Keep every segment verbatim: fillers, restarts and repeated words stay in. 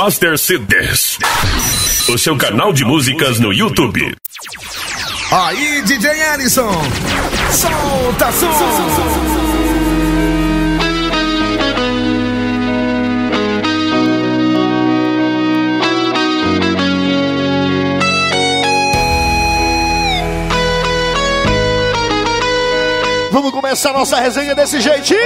Master C Ds, o seu canal de músicas no YouTube. Aí, D J Ellison, solta som. Vamos começar nossa resenha desse jeitinho.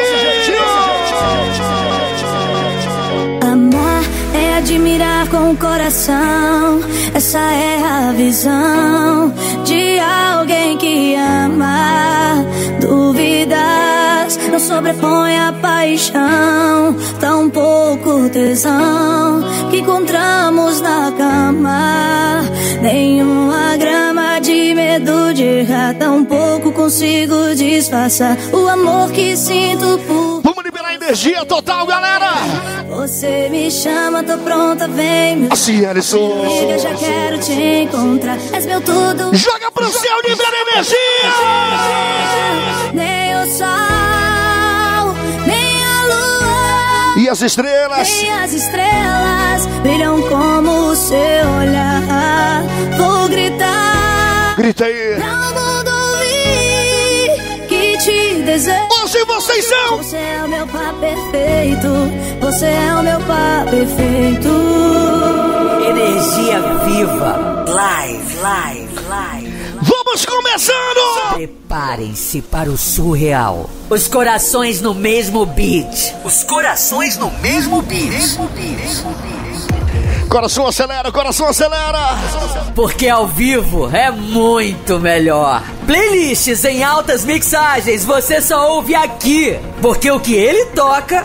Amar é admirar com o coração. Essa é a visão de alguém que ama. Dúvidas não sobrepõe a paixão. Tão pouco tesão que encontramos na cama. Nenhuma grama de medo de errar. Tão pouco consigo disfarçar o amor que sinto por... Vamos liberar energia total, galera. Você me chama, tô pronta, vem me... Assim, Ellison. Chega, já quero te encontrar. És meu tudo. Joga pro céu, libera energia. Nem o sol, nem a lua e as estrelas, nem as estrelas brilham como o seu olhar. Vou gritar, grita aí. Pra o mundo ouvir que te desejo. Hoje vocês são. Você é o meu par perfeito. Você é o meu par perfeito. Energia viva. Live, live, live. Vamos começando! Preparem-se para o surreal. Os corações no mesmo beat. Os corações no mesmo beat. Coração acelera, coração acelera. Porque ao vivo é muito melhor. Playlists em altas mixagens você só ouve aqui. Porque o que ele toca,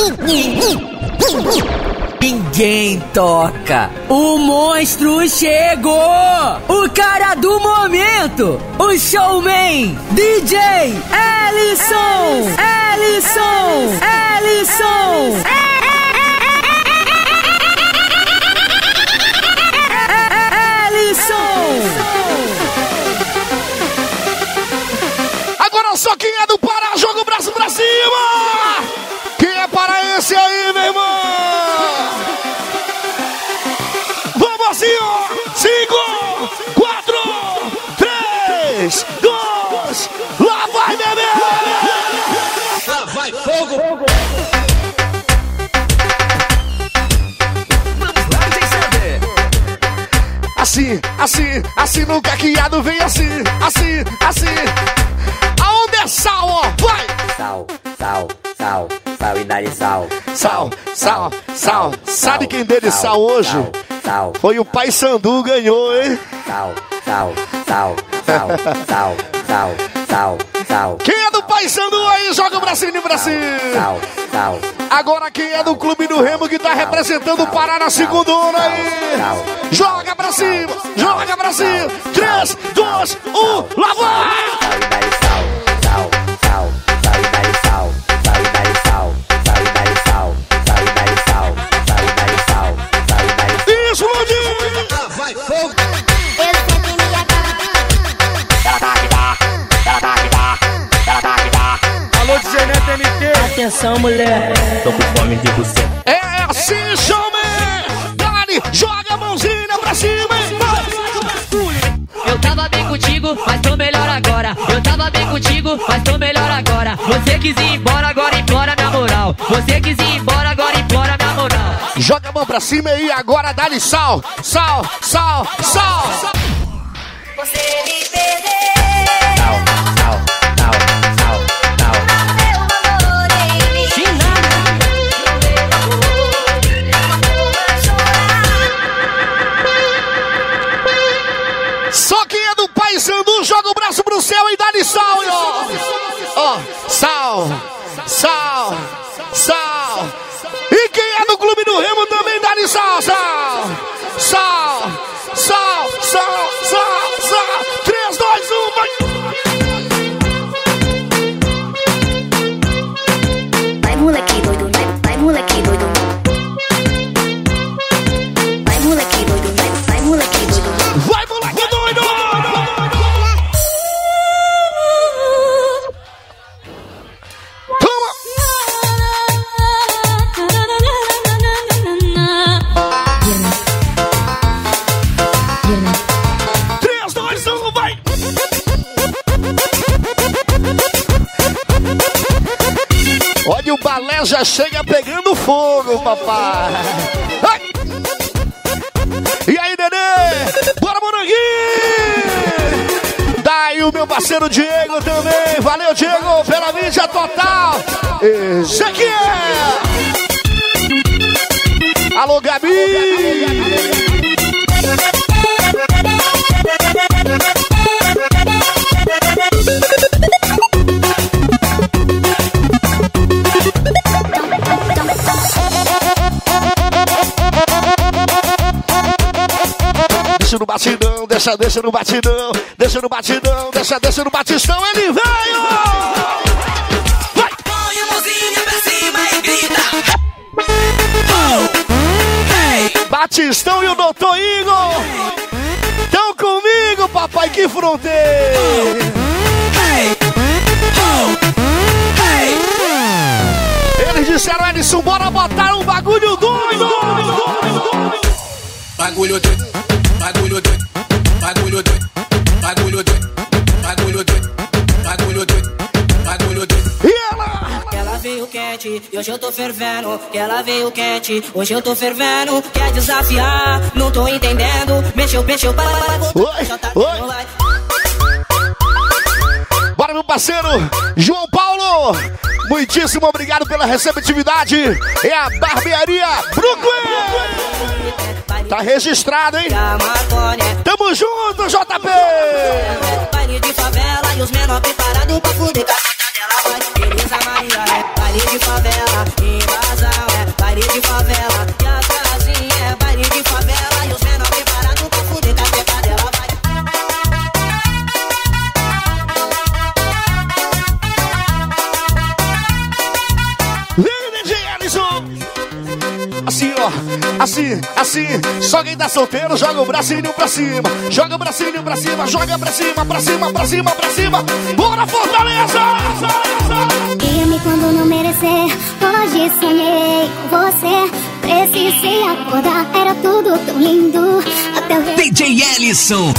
ninguém toca. O monstro chegou. O cara do momento. O showman. D J Ellison. Ellison. Ellison. Agora só quem é do Pará, joga o braço pra cima. Quem é paraense aí, meu irmão? Vamos assim, ó. Cinco, quatro, três, dois, lá vai, bebê. Lá vai fogo. Assim, assim, assim no caqueado vem assim, assim, assim. Aonde é sal, ó? Vai! Sal, sal, sal, sal e dá-lhe sal. Sal, sal, sal. Sabe quem deu de sal hoje? Sal. Foi o Pai Sandu, ganhou, hein? Sal, sal, sal, sal, sal, sal, sal, sal. Quem é do Pai Sandu aí? Joga o bracinho pra cima. Sal, sal. Agora quem é do Clube do Remo que tá representando o Pará na segunda onda aí? Joga pra cima, joga pra cima. três, dois, um, lá vai! Sal, sal, sal e dá-lhe sal. Sal e dá-lhe sal. Sal e dá-lhe sal. Sal e dá-lhe sal. Sal e dá-lhe sal. Sal e dá-lhe sal. Isso, Lundinho! Lá vai fogo. Eu sempre me acabo. Ela tá que dá. Ela tá que dá. Ela tá que dá. Alô, D J Neto M T. Atenção, mulher. Tô com fome de você. É assim, showman! Dani, joga a mãozinha pra cima! Eu tava bem contigo, mas tô melhor agora. Eu tava bem contigo, mas tô melhor agora. Você quis ir embora, agora implora minha moral. Você quis ir embora, agora implora minha moral. Joga a mão pra cima e agora dá-lhe sal, sal, sal, sal. Você me perdeu. Sal, sal, sal, sal, sal. Meu amor em mim. Só quem é do Pai Sandu joga o braço pro céu e dá-lhe sal, ó. Ó, sal, sal, sal. E quem é do Clube do Remo também dá-lhe sal, sal, sal, sal, sal, sal, sal. três, dois, um, vai. Vai, moleque doido, vai, vai, moleque doido. Vai, moleque doido, vai, vai, moleque doido. Vai, moleque doido! Toma! Ela já chega pegando fogo, papai. Ai. E aí, nenê? Bora, moranguinho! Daí o meu parceiro Diego também. Valeu, Diego, pela mídia total. Ezequiel! Alô, Gabi! Deixa no batidão, deixa, deixa no batidão, deixa no batidão, deixa, deixa no batistão, ele veio! Vai! Põe a mãozinha pra cima e grita. Oh, hey. Batistão e o doutor Igor! Tão comigo, papai, que fronteira! Hey. Oh, hey. Eles disseram, Edson, bora botar um bagulho doido! Bagulho doido, bagulho doido, bagulho doido, bagulho doido, bagulho doido, bagulho doido, bagulho doido. E ela? Ela veio quente, e hoje eu tô fervendo. Que ela veio quente, hoje eu tô fervendo. Quer desafiar, não tô entendendo. Mexeu, mexeu, para, para, voltar. Oi, oi. Bora, meu parceiro João Paulo. Muitíssimo obrigado pela receptividade. É a barbearia Brooklyn. Tá registrado, hein? Tamo junto, J P! Baile de favela e os menor preparados pra fuder com a teta dela. Vai, Elisa Maria, é baile de favela. Invasão, é baile de favela. E a casinha é baile de favela. E os menor preparados pra fuder com a teta dela. Vem, D J Ellison! Assim, ó, assim, assim. Só quem tá solteiro joga o bracinho pra cima. Joga o bracinho pra cima, joga pra cima, pra cima, pra cima, pra cima. Bora, Fortaleza! Ia-me quando não merecer. Hoje sonhei com você. Precisei acordar, era tudo tão lindo. Até ver. D J Ellison.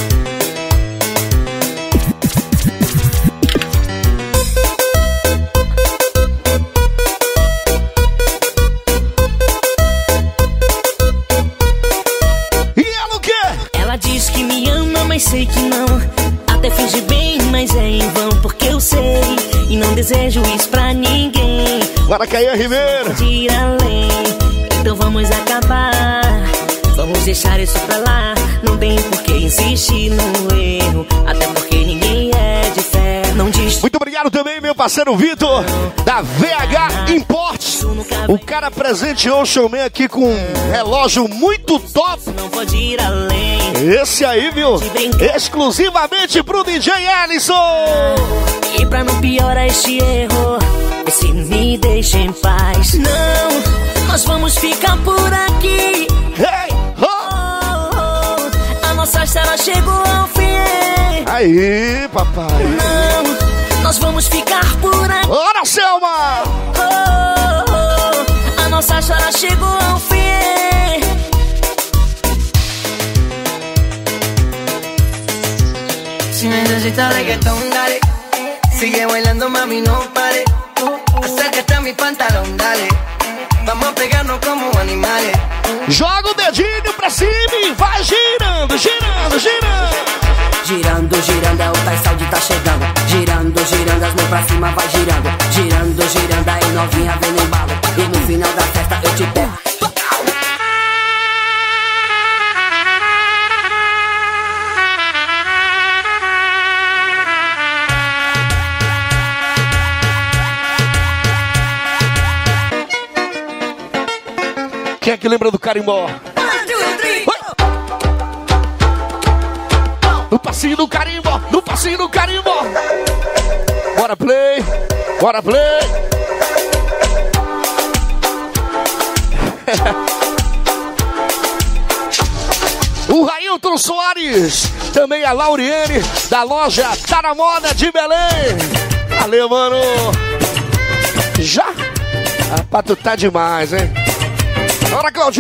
Sei que não, até finge bem, mas é em vão, porque eu sei e não desejo isso pra ninguém. Bora, Caia Ribeiro. De ir além, então vamos acabar. Vamos deixar isso pra lá. Não tem por que insistir no erro, até porque ninguém é de fé. Não diz. Muito obrigado também, meu parceiro Vitor, da V H Imports. O cara presenteou o showman aqui com um relógio muito top. Não pode ir além. Esse aí, viu? Exclusivamente pro D J Ellison. E pra não piorar este erro, vê se me deixa em paz. Não, nós vamos ficar por aqui. Hey, oh. Oh, oh, a nossa história chegou ao fim. Aí, papai. Não, nós vamos ficar por aqui. Bora, Selma. Oh, oh, a nossa história chegou ao fim. Si necesitas reggaetón, dale. Sigue bailando, mami, no pare. Acércate a mi pantalón, dale. Vamos a pegarnos como animales. Joga o dedinho pra cima e vai girando, girando, girando. Girando, girando, é o Tais Saúde tá chegando. Girando, girando, as mãos pra cima vai girando. Girando, girando, aí novinha vem no embalo. E no final da festa eu te pego. Quem é que lembra do carimbó? No passinho do carimbó, no passinho do carimbó. Bora play, bora play. O Railton Soares, também a Lauriane, da loja Tá Na Moda de Belém. Valeu, mano. Já? Ah, pra tu tá demais, hein? Bora, Claudinho!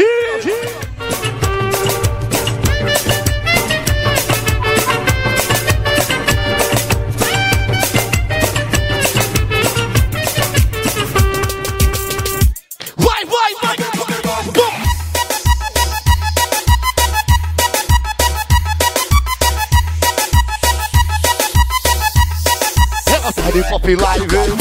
Top Live.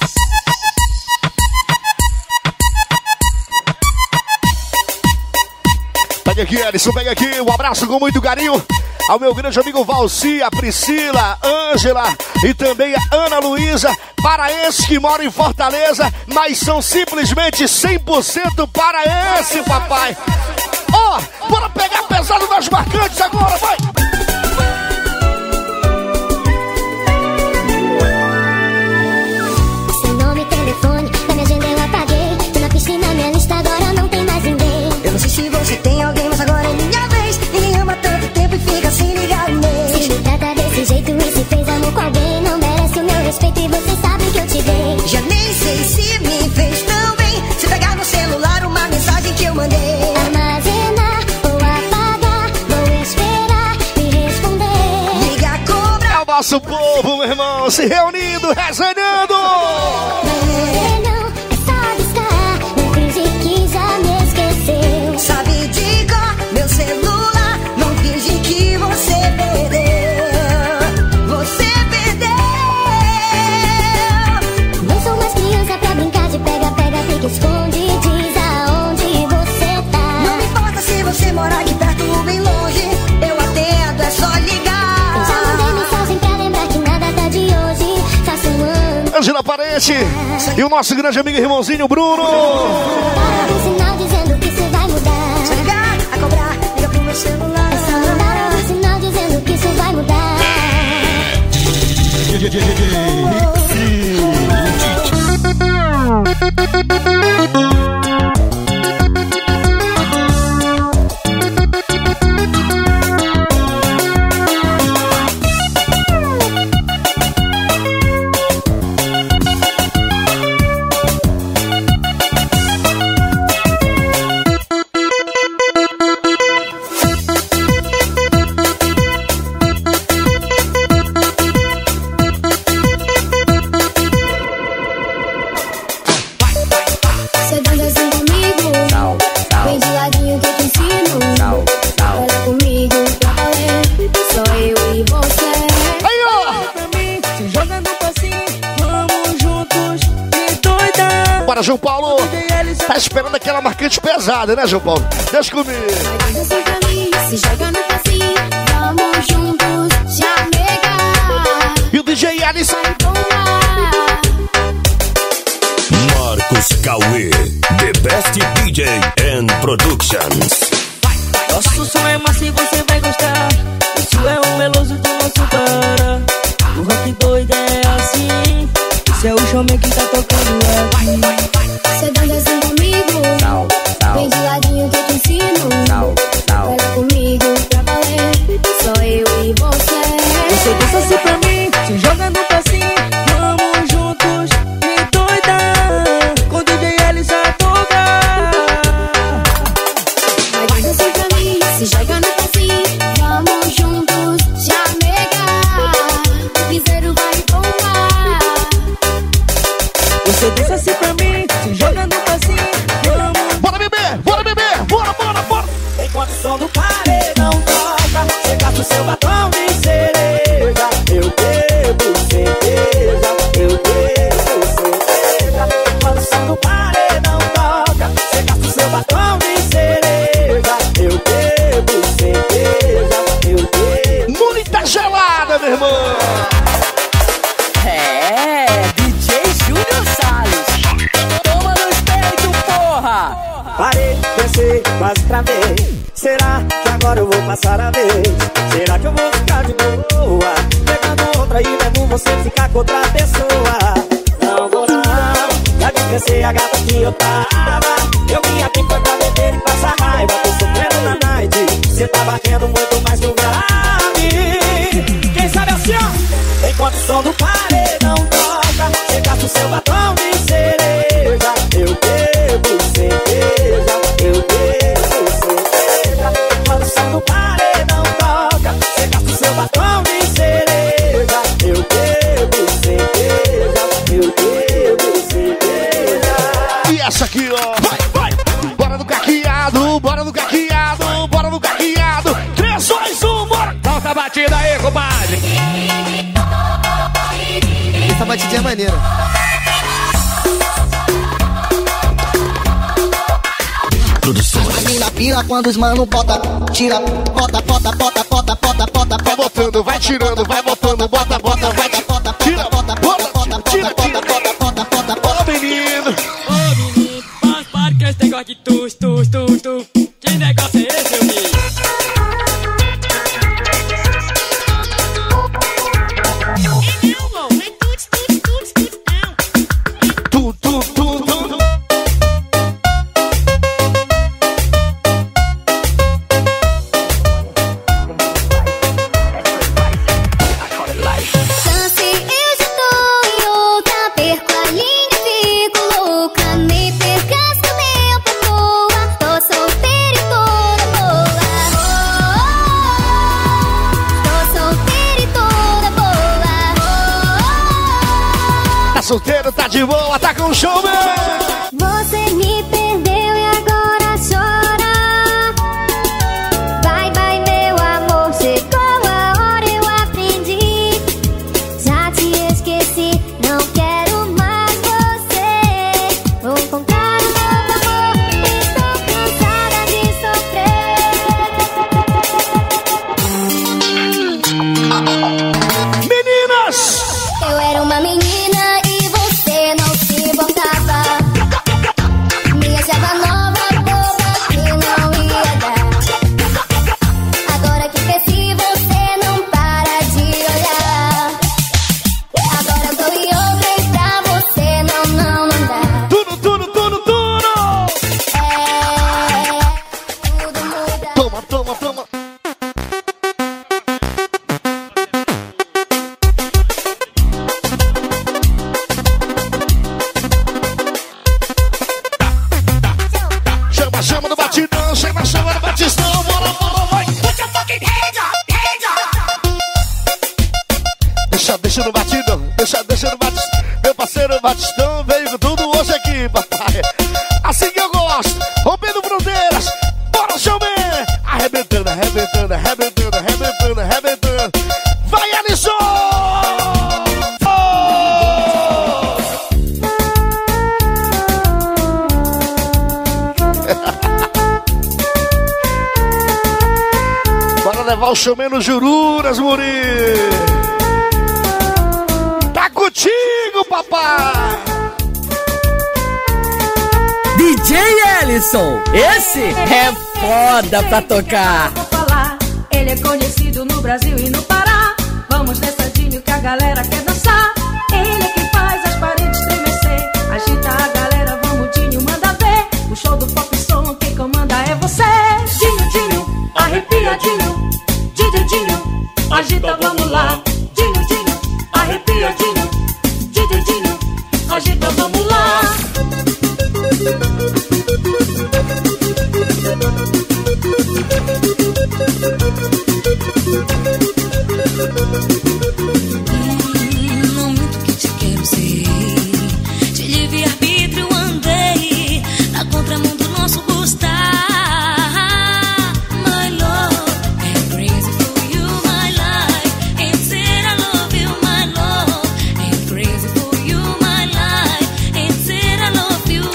Pega aqui, Alisson, pega aqui. Um abraço com muito carinho ao meu grande amigo Valci, a Priscila, Ângela e também a Ana Luísa, paraenses que moram em Fortaleza, mas são simplesmente cem por cento paraense, papai. Ó, oh, bora pegar pesado nas marcantes agora, vai! Seu nome, telefone, da minha agenda eu apaguei. Tô na piscina, minha lista agora não tem mais ninguém. Eu não sei se você tem alguém, mas agora é minha vez. Ninguém ama tanto tempo e fica sem ligar o mês. Se me trata desse jeito e se fez amor com alguém, não merece o meu respeito e você sabe que eu te dei. Já nem sei se me fez tão bem. Se pegar no celular uma mensagem que eu mandei. Armazenar ou apagar, vou esperar me responder. Liga, cobra. É o nosso povo, meu irmão, se reunindo, resenhando. Não, é só discar, não finge que já me esqueceu. Sabe de cor, meu celular, não finge que você perdeu. Você perdeu. Não sou mais criança pra brincar de pega, pega, fica, esconde, diz aonde você tá. Não me importa se você mora aqui perto ou bem longe, eu atendo, é só ligar. Eu já mandei mensagem pra lembrar que nada tá de hoje, faço um ano. Angela Parente e o nosso grande amigo e irmãozinho Bruno. Para um sinal dizendo que isso vai mudar. Só ligar, a cobrar, liga pro meu celular. É só mandar um sinal dizendo que isso vai mudar. João Paulo, tá esperando aquela marcante pesada, né, João Paulo? Deixa comigo. Se joga no passinho, vamos juntos, já nega. E o D J Alisson. Marcos Cauê, the best D J and Productions. Nosso som é massa e você vai gostar. Isso é o meloso do nosso Pará. O rock doido é assim. Esse é o showman que tá tocando aqui. Cê dança assim comigo, vem de ladinho que eu te ensino. Fala comigo pra valer, só eu e você. Você dança assim pra mim, se joga no passinho. Vamos juntos, me doida, com o D J Alisson a tocar. Vai dança assim pra mim, se joga no passinho. Vamos juntos, já nega. O piseiro vai bombar. Você dança assim pra mim, se joga no passinho. Vamos. Bora beber, bora beber, bora, bora, bora. Enquanto o som do paredão toca, você gasta o seu batom de cereja. Eu bebo cerveja, eu bebo cerveja. Enquanto o som do paredão toca, você gasta o seu batom de cereja. Eu bebo cerveja, eu bebo. Muita gelada, meu irmão. É, D J Júnior Salles. Toma no peito, porra. Parei, pensei, quase travei. Será que agora eu vou passar a vez? Será que eu vou ficar de boa? Pegando outra e vendo você ficar com outra pessoa. Não vou não, já descansei a gata que eu tava. Eu vim aqui foi pra beber e passar raiva. Tô sofrendo na night, cê tá batendo muito mais que o grave. Quem sabe assim, ó? Enquanto o som do paredão toca, cê gasta o seu batom de cereja. Eu bebo cerveja, eu bebo cerveja. Quando o som do paredão toca, cê gasta o seu batom de cereja. Eu bebo cerveja, eu bebo cerveja. E essa aqui, ó. Vai, vai. Bora no caqueado, bora no caqueado, bora no caqueado. três, dois, um, bora. Solta a batida aí, compadre. Essa batidinha é maneira. A mina pira quando os mano bota, tira, bota, bota, bota, bota, bota, bota, vai botando, vai tirando, vai botando, bota, bota, vai, bota, tira, bota, bota, bota, tira, bota, bota, bota, bota, bota, menino. Ô menino, faz parte que esse negócio de tus, tus, tus, tus. Que negócio é esse, meu menino? Tu, tu, tu, tu. Solteiro, tá de boa, tá com show, meu! Você me perdeu e agora chora. Vai, vai, meu amor, chegou a hora, eu aprendi. Já te esqueci, não quero mais você. Vou encontrar um novo amor, estou cansada de sofrer. Meninas! Eu era uma menina. Deixa no batidão, deixa, deixa no batidão. Meu parceiro Batistão veio com tudo hoje aqui, papai. Assim que eu gosto, rompendo fronteiras. Bora, showman! Arrebentando, arrebentando, arrebentando, arrebentando, arrebentando. Vai, Alisson! Oh! Bora levar o showman no Jururas, Muri! Contigo, papai! D J Ellison, esse é foda pra tocar. Vou falar, ele é conhecido no Brasil e no Pará. Vamos dançadinho que a galera quer dançar. Ele é quem faz as paredes estremecer. Agita a galera, vamos Dinho, manda ver. O show do pop som, quem comanda é você. Dinho, Dinho, arrepia Dinho. D J Dinho, agita, vamos lá. Dinho, Dinho, arrepia Dinho. D J Dinho, agita, vamos lá. Não muito que te quero ser. De livre arbítrio andei na contramão do nosso gostar. My love, I'm crazy for you, my life. And said I love you, my love. I'm crazy for you, my life. And said I love you.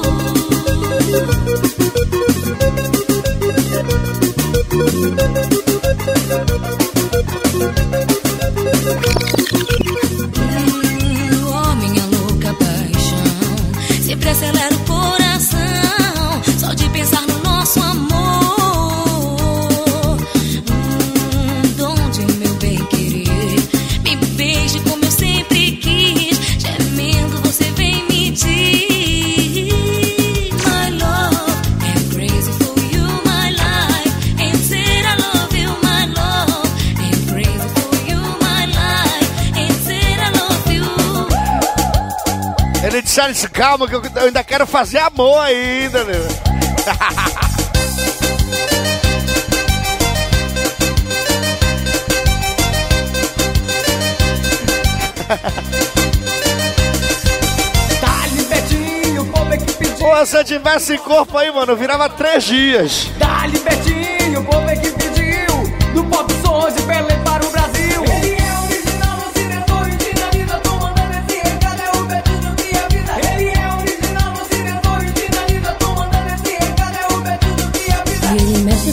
Oh, minha louca paixão, sempre acelera o coração, só de pensar no nosso amor. Hum, donde meu bem querer, me beije como eu sempre quis, gemendo você vem me diz. My love, I'm crazy for you, my life. And said I love you, my love. I'm crazy for you, my life. And said I love you. Ele disse, Alice, calma que eu ainda quero fazer amor ainda, né? Dá-lhe Betinho, o povo é que pediu. Pô, se eu tivesse corpo aí, mano, eu virava três dias. Dá-lhe Betinho, o povo é que pediu. Do pop som de Pelé para o Brasil. Ele é original, o diretor e dinamita, tô mandando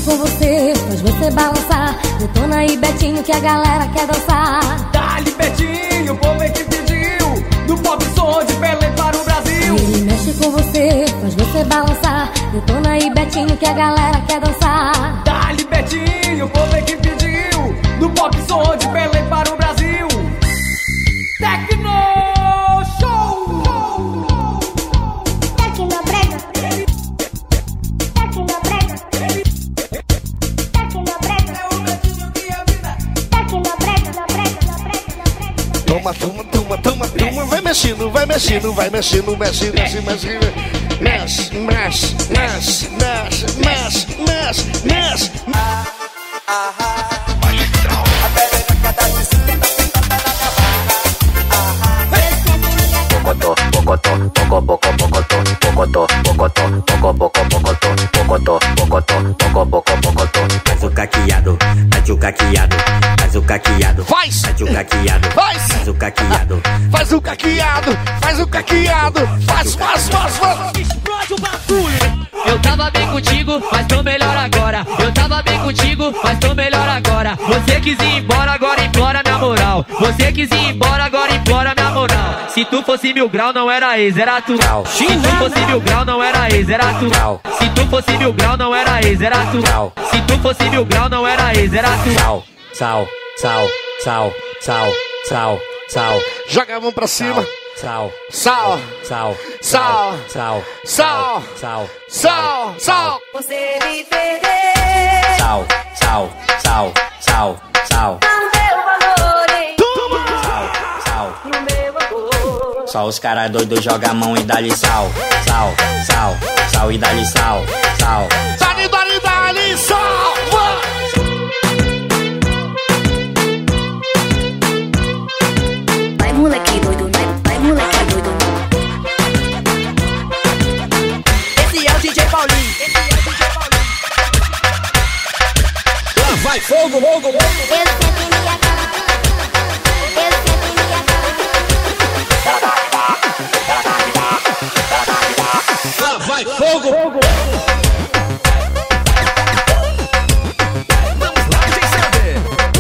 com você, faz você balançar. Detona e Betinho que a galera quer dançar. Dá-lhe Betinho, o povo é que pediu. Do pop som de Belém para o Brasil. Ele mexe com você, faz você balançar. Detona e Betinho que a galera quer dançar. Dá-lhe Betinho, o povo é que pediu. Do pop som de Belém para o Brasil. Tecno Show! Tecno Brega. Tecno Brega. Tecno Brega. Tecno Brega. Toma, toma, toma, toma, toma. Vai mexendo, vai mexendo, vai mexendo, mexe, mexe, mexe. Mexe, mexe, mexe, mexe, mexe, mexe, mexe. Pocotó, pocotó, poco, poco, pocotó, pocotó, pocotó, poco, poco, pocotó, pocotó, pocotó, poco, poco, pocotó. Faz o caqueado, faz o caqueado, faz o caqueado, Faz! faz o caqueado, Faz! faz o caqueado, Faz o caqueado, faz o caqueado. Faz, faz, faz, faz. Explode o bagulho. Eu tava bem contigo, mas tô melhor agora. Eu tava bem contigo, mas tô melhor agora. Você quis ir embora, agora implora minha moral. Você quis ir embora, agora implora minha moral. Se tu fosse mil grau, não era ex, era tu. Se tu fosse mil grau, não era ex, era tu. Se tu fosse mil grau, não era ex, era tu. Se tu fosse mil grau, não era ex, era tu. sal, sal, sal, sal, sal, sal, sal. Joga a mão pra cima. Sal, Sal, sal, sal, sal, sal, sal, sal, sal. Você me perdeu. sal, sal, sal, sal, sal. Não deu valor, hein? Sal, sal. No meu amor. Só os caras doidos jogam a mão e dá-lhe sal, sal, sal, sal e dá-lhe sal, sal. Dali, dali, dali, sal. Vai moleque doido, vai, vai moleque doido. Esse é o D J Paulinho. Esse é o D J Paulinho. Lá vai fogo, fogo, fogo. Eu sempre me acabo. Eu sempre me acabo. Lá vai fogo, fogo. Vamos lá, D J Sander.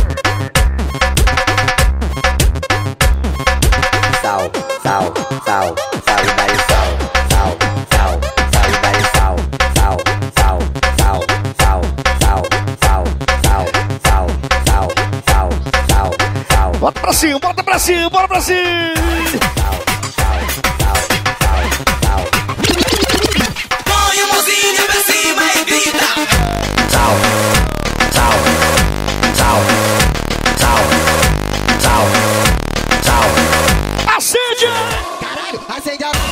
Sal, sal, sal, sal e dá-lhe sal, sal, sal, sal e dá-lhe sal, sal, sal, sal, sal, sal, sal, sal, sal, sal, sal, sal, sal. Bota pra cima, bota pra cima, bora pra cima. Sal, sal, sal, sal, sal. Põe o mãozinho pra cima e grita. Sal, sal, sal, sal, sal, sal. Acende! Caralho, acende a...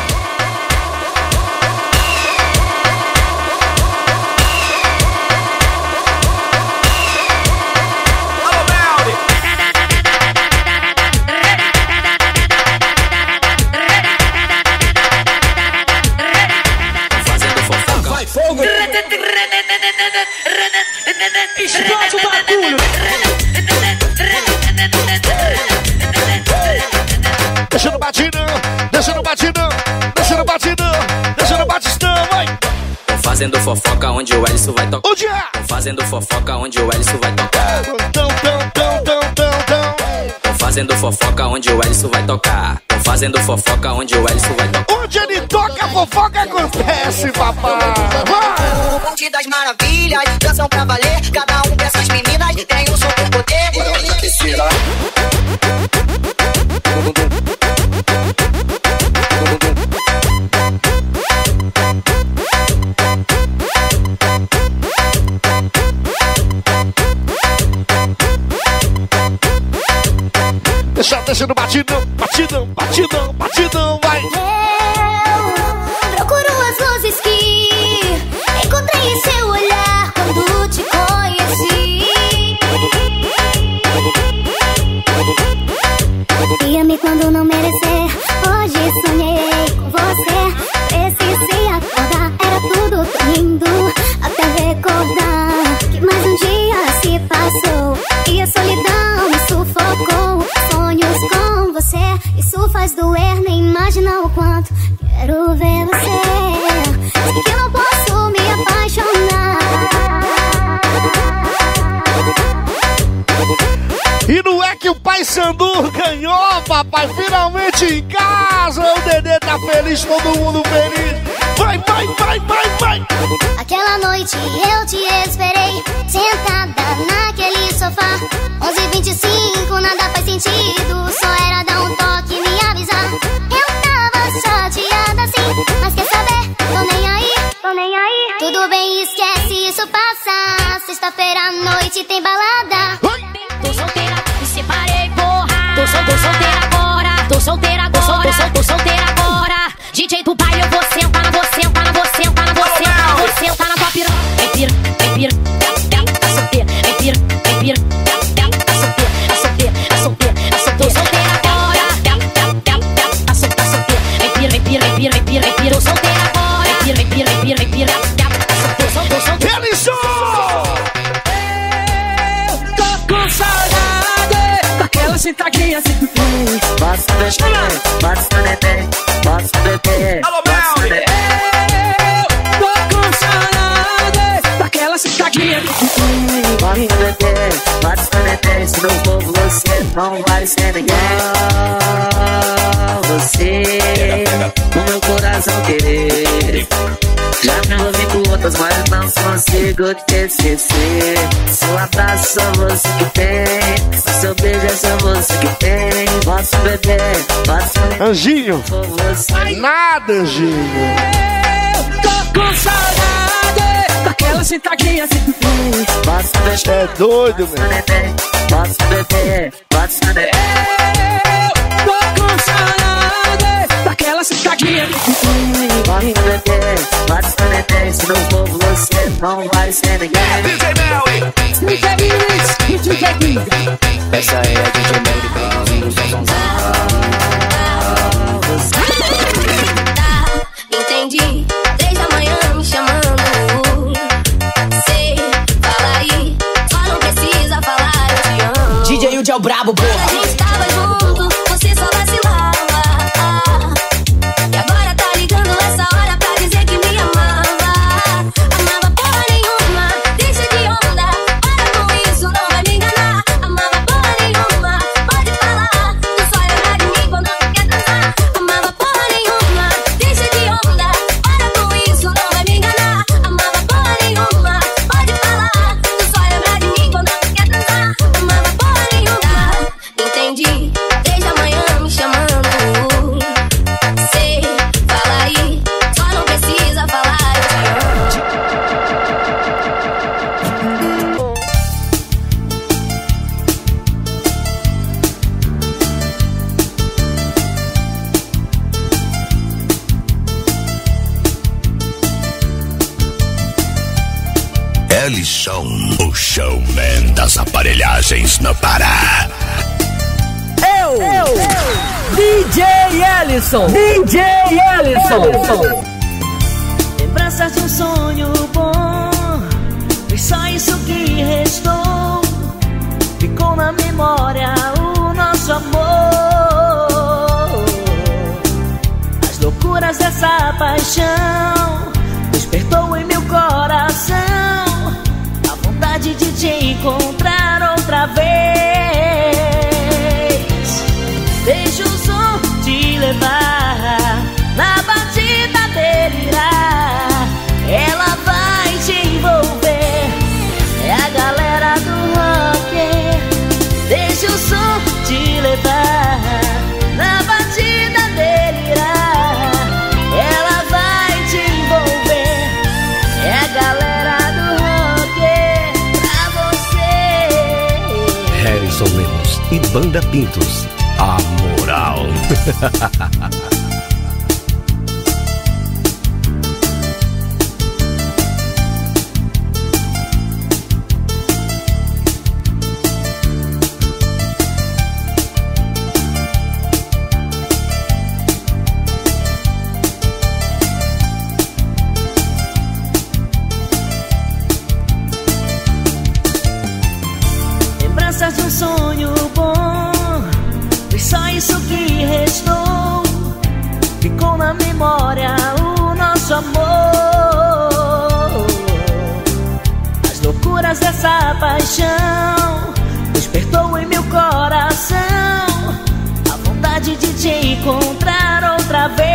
Fazendo fofoca. Vai fogo. Explode o bagulho. Deixa no batidão, deixa no batidão, deixa no batidão, deixa no batistão, vai! Tô fazendo fofoca onde o Ellison vai tocar. Onde é? Tô fazendo fofoca onde o Ellison vai tocar. Tão, tão, tão, tão, tão, tão. Tô fazendo fofoca onde o Ellison vai tocar. Tô fazendo fofoca onde o Ellison vai tocar. Onde ele toca, a fofoca acontece, papai! Vai! O bonde das maravilhas, dançam pra valer. Cada um dessas meninas tem um superpoder. Deixa, deixa no batidão, batidão, batidão, batidão, vai! Eu procuro as luzes que encontrei em seu olhar quando te conheci. Guia-me quando não merecer. Hoje sonhei com você. Precisei acordar, era tudo tão lindo. Até recordar que mais um dia se passou e a solidão me sufocou. Sonhos com você, isso faz doer, nem imagina o quanto quero ver você. Sei que eu não posso me apaixonar. Xandu ganhou, papai, finalmente em casa. O Dedê tá feliz, todo mundo feliz. Vai, vai, vai, vai, vai. Aquela noite eu te esperei, sentada naquele sofá. Onze e vinte e cinco, nada faz sentido, só era dar um toque e me avisar. Eu tava chateada assim, mas quer saber, tô nem aí, tô nem aí. Tudo bem, esquece, isso passa. Sexta-feira à noite tem balada. Tô solteira, me separei, porra. Tô, sol, tô solteira agora. Tô solteira agora. Tô, sol, tô, sol, tô solteira agora. D J do baile, eu vou sentar na você, sentar na você, sentar na você, sentar na você, sentar na tua piranha. Vem pira, vem pira, tá solteira. Vem pira, vem pira, tá solteira, tá solteira, tá solteira, tá solteira. Tô solteira agora. Tá solteira, vem pira, vem pira, vem pira, vem pira, vem pira. Tô solteira agora. Vem pira, vem pira, vem pira, vem pira. Tá solteira, tô solteira. Com saudade daquela sentadinha assim que tem. Posso beber, posso beber, posso beber. Alô, Mel! Tô com saudade daquela sentadinha que tem. Posso beber, posso beber. Se não for você, não vai ser ninguém. Você, o meu coração querer. Já me envolvi com outras, mas não consigo te esquecer. Seu abraço só você que tem, seu beijo é só você que tem. Posso beber, posso... Anjinho, nada, Anjinho. Tô com saudade daquela sentadinha assim que tem. Posso beber, é doido, meu. Posso beber, posso beber. Tô com saudade daquela sentadinha que tem. Posso beber, posso beber. Se não for você, não vai ser ninguém. D J Mel, D J Mix, D J Mix. Essa é a D J Mel que tá ouvindo o Entendi, desde a manhã me chamando. Sei, fala aí, só não precisa falar, eu te amo. D J Yuji é o brabo, porra. Quando a gente tava junto, você só vacilava. E agora tá ligando essa hora pra dizer que me amava. Amava porra nenhuma, deixa de onda. Para com isso, não vai me enganar. Amava porra nenhuma, pode falar. Tu só lembra de mim quando tu quer dançar. Amava porra nenhuma, deixa de onda. Para com isso, não vai me enganar. Amava porra nenhuma, pode falar. Tu só lembra de mim quando tu quer dançar. Amava porra nenhuma. Entendi, desde a manhã me chamando. Sei, fala aí, só não precisa falar, eu te amo. Ellison, o showman das aparelhagens no Pará. Eu, eu, D J Ellison, D J Ellison. Lembranças de um sonho bom, foi só isso que restou. Ficou na memória o nosso amor. As loucuras dessa paixão despertou em meu coração a vontade de te encontrar outra vez. Deixa o som te levar, na batida delirar. Ela vai te envolver, é a galera do rock. Deixa o som te levar, na batida delirar. Ela vai te envolver, é a galera do rock pra você. Harrison Lemos e Banda Pintos, a moral. Lembranças de um sonho bom, foi só isso que restou. Ficou na memória o nosso amor. As loucuras dessa paixão despertou em meu coração a vontade de te encontrar outra vez.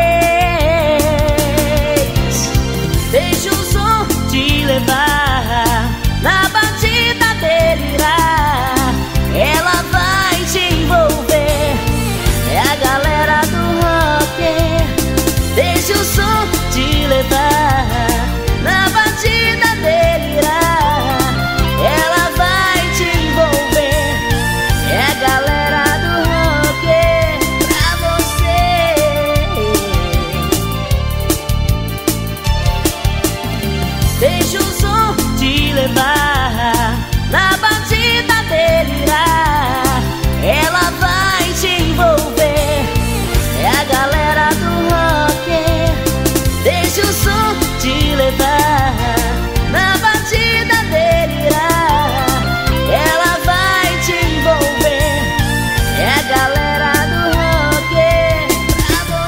Deixa o som te levar, na batida delirar. Ela vai te envolver, é a galera do rock. Deixa o som te levar, na batida delirar. Ela vai te envolver, é a galera do rock pra você. Deixa o som te levar, na batida delirar. Ela vai te envolver, é a galera do rock. Deixa o som te levar, na batida delirar. Ela vai te envolver, é a galera do rock pra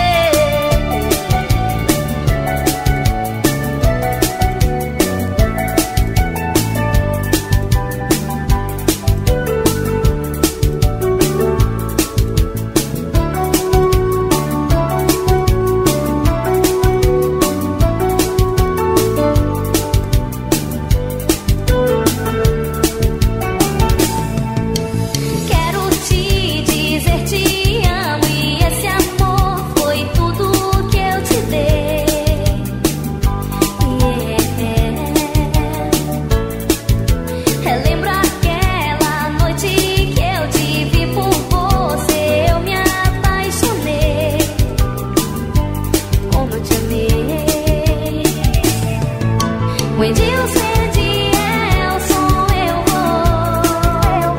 Quero te dizer te amo e esse amor foi tudo que eu te dei. Relembro aquela noite que eu te vi por você, eu me apaixonei, como eu te amei. O Edilson Edielson, eu vou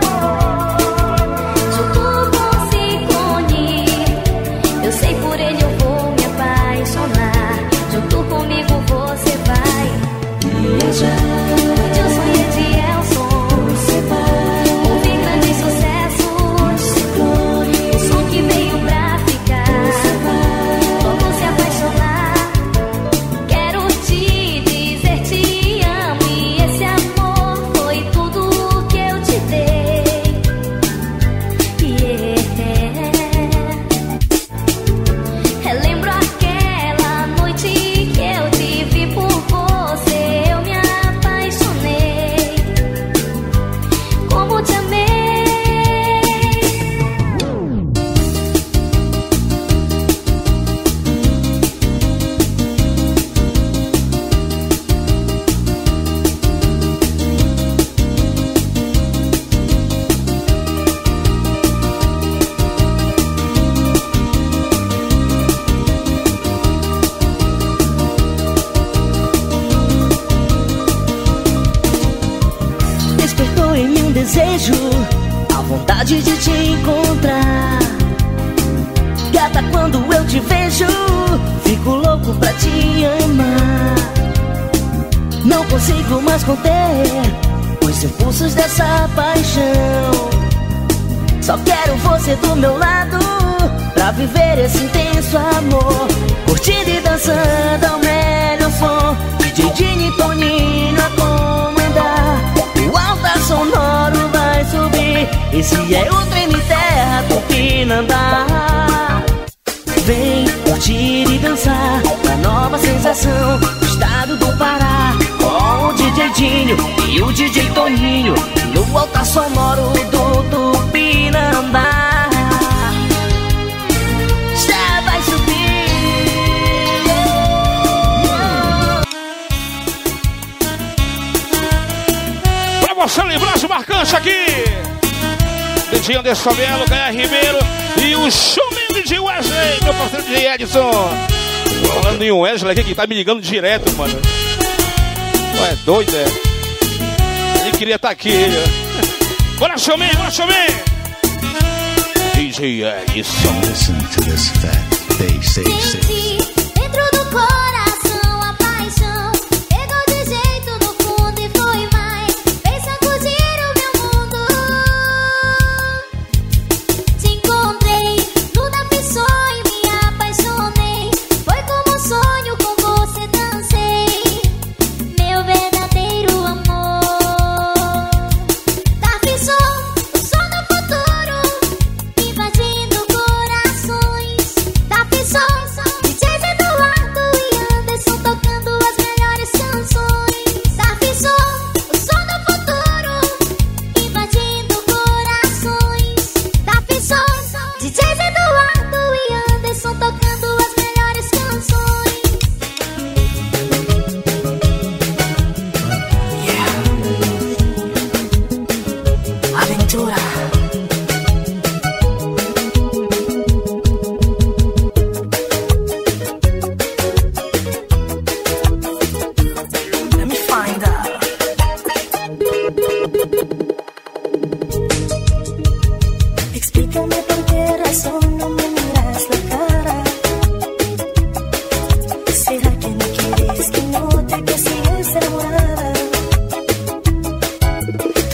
junto com Ciclone. Eu sei por ele eu vou me apaixonar. Junto comigo você vai viajar. O Edilson Edielson, você vai ouvir grandes sucessos. Ciclone, o som que veio pra ficar. Você vai logo se apaixonar. Quero te dizer te amo e esse amor foi tudo que eu te dei. Yeah. Relembro aquela noite que eu te vi por você, eu me apaixonei, como te amei. Despertou em mim um desejo, a vontade de te encontrar. Gata, quando eu te vejo, fico louco pra te amar. Não consigo mais conter os impulsos dessa paixão. Só quero você do meu lado, pra viver esse intenso amor. Curtindo e dançando ao melhor som, D J Dini e Toninho a comandar. O altar sonoro vai subir, esse é o trem de terra Tupinambá. Vem curtir e dançar a nova sensação do estado do Pará, com o D J Dinho e o D J Toninho no altar sonoro do Tupinambá. Já vai subir. Pra você lembrar os marcantes aqui, D J Anderson Melo, Gaia Ribeiro e o showman D J Wesley, meu parceiro D J Edson. Falando em Wesley aqui, que tá me ligando direto, mano. Ué, doido, é? Ele queria estar aqui, ele, ó. Bora, showman, bora, showman! D J Edson. Listen to this fat bass, say, say. Senti dentro do coração a paixão, pegou de jeito no fundo e foi mais, fez sacudir o meu mundo. Te encontrei no da pessoa e me apaixonei, foi como um sonho, com você dancei, meu verdadeiro amor. Da pessoa, o som do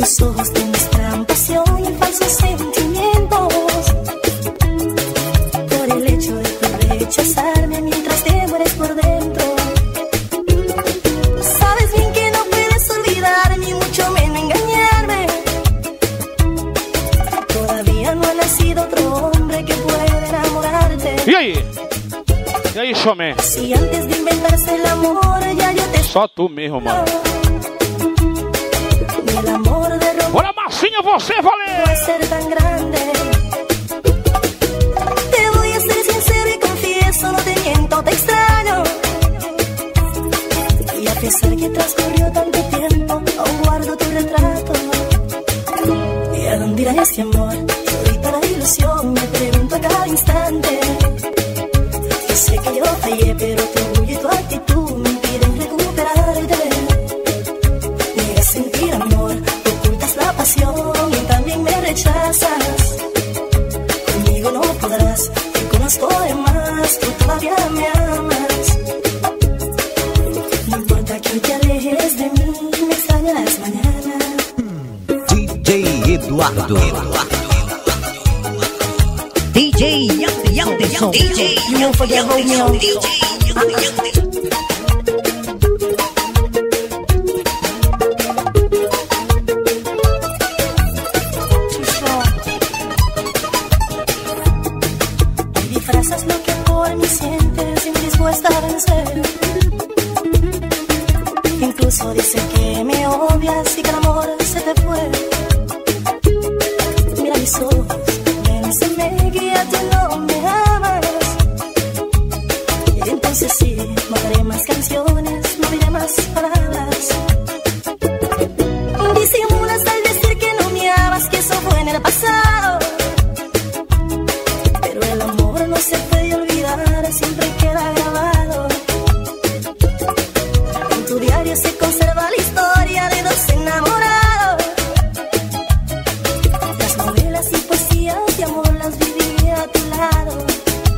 Tus ojos demuestran pasión y falsos sentimientos. Por el hecho de tu rechazarme mientras te mueres por dentro. Sabes bien que no puedes olvidar ni mucho menos engañarme. Todavía no ha nacido otro hombre que pueda enamorarte. E aí? E aí, Chomé? Si antes de inventarse el amor ya yo te... Só tu mesmo, mano. El amor de romper. Bora, Marcinha, você, valeu! No es ser tan grande. Te voy a ser sincero y confieso, no te miento, te extraño. Y a pesar que transcurrió tanto tiempo, aún guardo tu retrato. ¿Y a dónde irá este amor? Soy para ilusión, me pregunto a cada instante. Yo sé que yo fallé, pero tu orgullo y tu actitud me impiden recuperarte. Niegas sentir amor, ocultas la pasión y también me rechazas. Conmigo no podrás, te conozco de más, tú todavía me amas. No importa que te alejes de mí, me extrañarás mañana. D J Eduardo, D J Anderson, D J You forget Romeo. D J Disfrazas lo que por mí sientes, indispuesta a vencer. Incluso dice que me odias y que el amor se te fue. Mira mis ojos, piénsame que ya tú no me amas. Y entonces sí, no haré más canciones, no diré más palabras. Disimulas al decir que no me amas, que eso fue en el pasado. Pero el amor no se puede olvidar, siempre queda grabado. En tu diario se conserva la historia de dos enamorados. Las novelas y poesías de amor las viví a tu lado.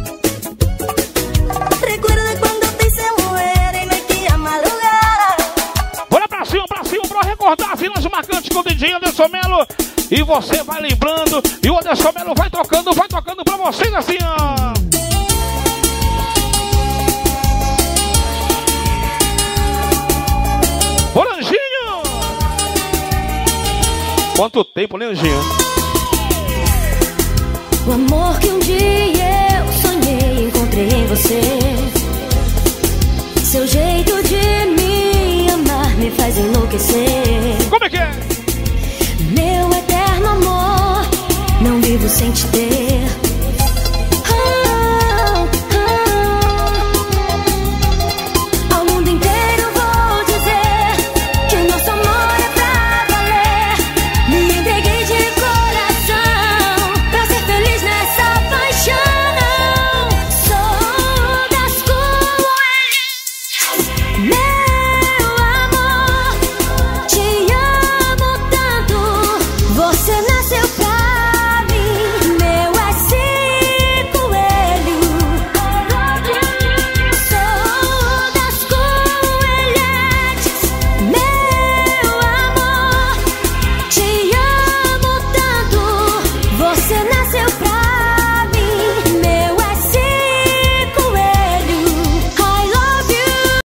Recuerda cuando te hice mujer y no hay que llamar lugar. Bora pra cima, pra cima, pra recordar as cenas marcantes com o D J Anderson Melo. E você vai lembrando, e o Anderson Melo vai tocando, vai tocando pra vocês assim, ó. Ô, Anjinho! Quanto tempo, né, Anjinho? O amor que um dia eu sonhei, encontrei em você. Seu jeito de me amar me faz enlouquecer. Como é que é? Meu eterno amor, não vivo sem te ter.